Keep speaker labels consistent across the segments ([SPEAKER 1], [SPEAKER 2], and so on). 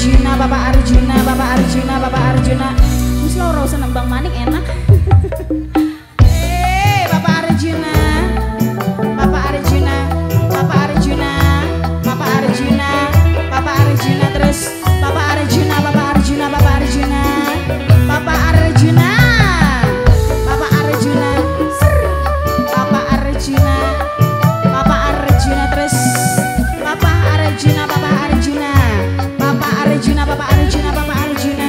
[SPEAKER 1] Arjuna, Bapak Arjuna, Bapak Arjuna, Bapak Arjuna. Wis loro seneng Bang Manik enak. Bapak Arjuna, Bapak Arjuna, Bapak Arjuna, Bapak Arjuna, Bapak Arjuna, terus Bapak Arjuna, Bapak Arjuna, Bapak Arjuna, Bapak Arjuna, Bapak Arjuna, Bapak Arjuna, Bapak Arjuna, terus Bapak Arjuna, Bapak Arjuna, Bapak Arjuna, Bapak Arjuna, Bapak Arjuna.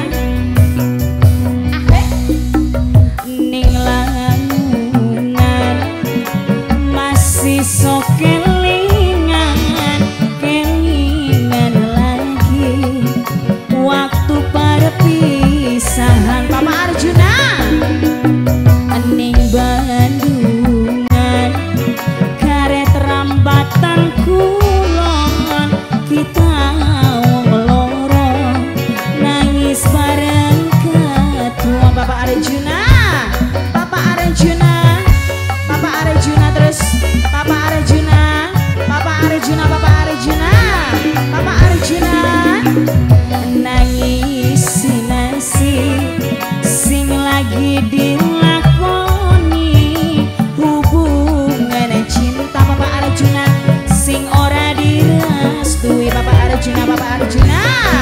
[SPEAKER 1] Ning langunan masih sok kelingan, kelingan lagi waktu perpisahan. Bapak Arjuna ning Bandungan karet rambatan kulon, kita wong loro nangis bareng ketua. Bapak Arjuna, Bapak Arjuna, Bapak Arjuna, terus Bapak Arjuna, Bapak Arjuna, Bapak Arjuna, Bapak Arjuna nangis nasi sing lagi dilakoni hubungan cinta. Bapak Arjuna sing ora direstui. Bapak Arjuna, Bapak Arjuna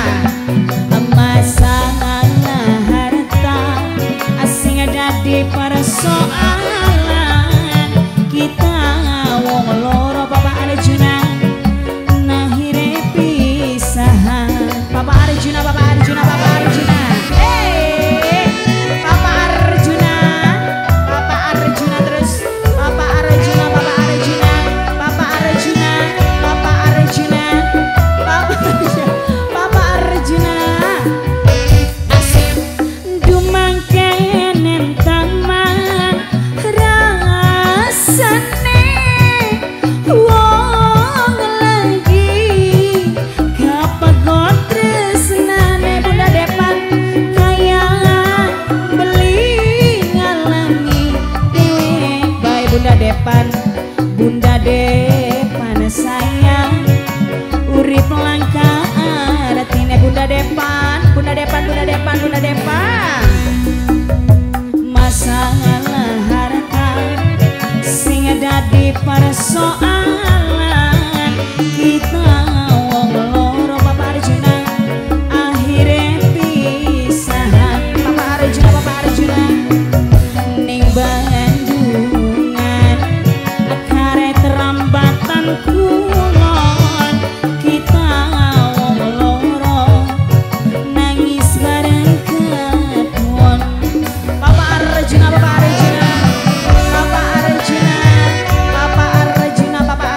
[SPEAKER 1] masalah harta asing dadi persoalan kita wong loro. Bapak Arjuna nakhire pisahan. Bapak Arjuna, Bapak Arjuna, Bapak Arjuna. Bapak Arjuna, Bapak Arjuna, terus Bapak Arjuna, Bapak Arjuna, Bapak Arjuna, Bapak Arjuna, Bapak Arjuna, Bapak Arjuna. Asik dumangkenen taman rasane wong lagi kapagot tresnane. Bunda Depan kaya beli ngalami dewe. Bye Bunda Depan, Bunda Depan sayang urip langka artine. Bunda Depan, Bunda Depan, Bunda Depan, Bunda Depan. Masalah harta sing dadi persoalan kita wong loro. Bapak Arjuna akhire pisahan. Bapak Arjuna, Bapak Arjuna ning Bandungan karet rambatan kulon, kita wong loro nangis bareng ketuon. Bapak Arjuna, Bapak Arjuna, Bapak Arjuna, Bapak Arjuna, Bapak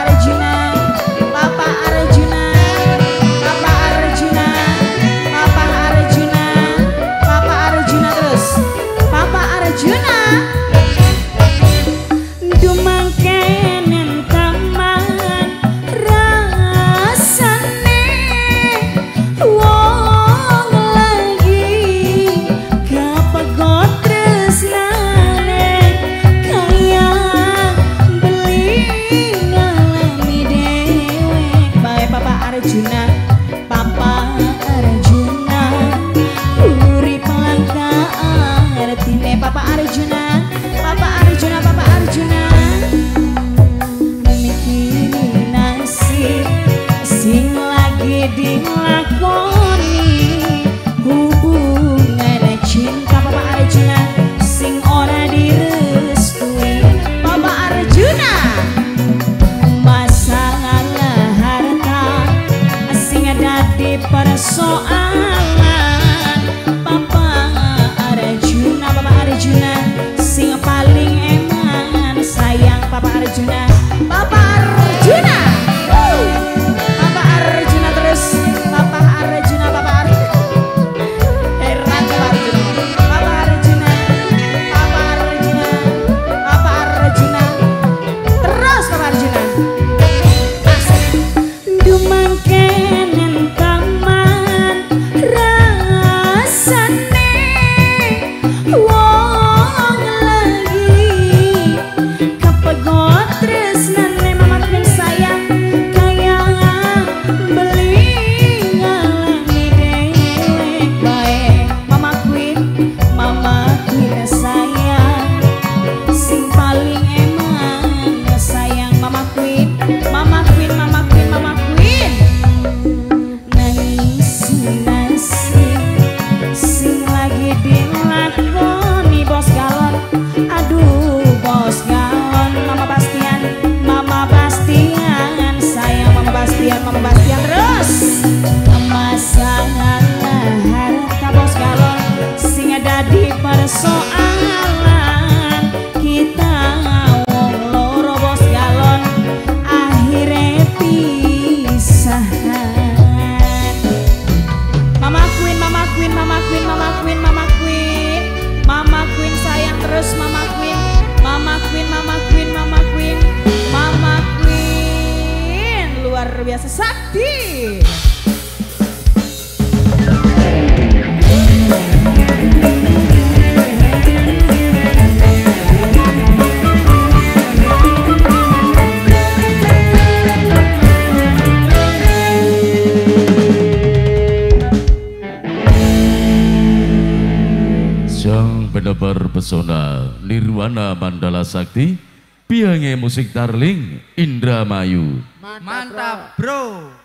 [SPEAKER 1] masalah harta bos galon sing ada di persoalan kita wong loro bos galon akhirnya pisahan. Mama Queen, Mama Queen, Mama Queen, Mama Queen, Mama Queen, Mama Queen sayang terus Mama Queen, Mama Queen, Mama Queen, Mama Queen, Mama Queen luar biasa sakti.
[SPEAKER 2] Sang penebar pesona Nirwana Mandala Sakti, piange musik darling Indramayu.
[SPEAKER 3] Mantap bro.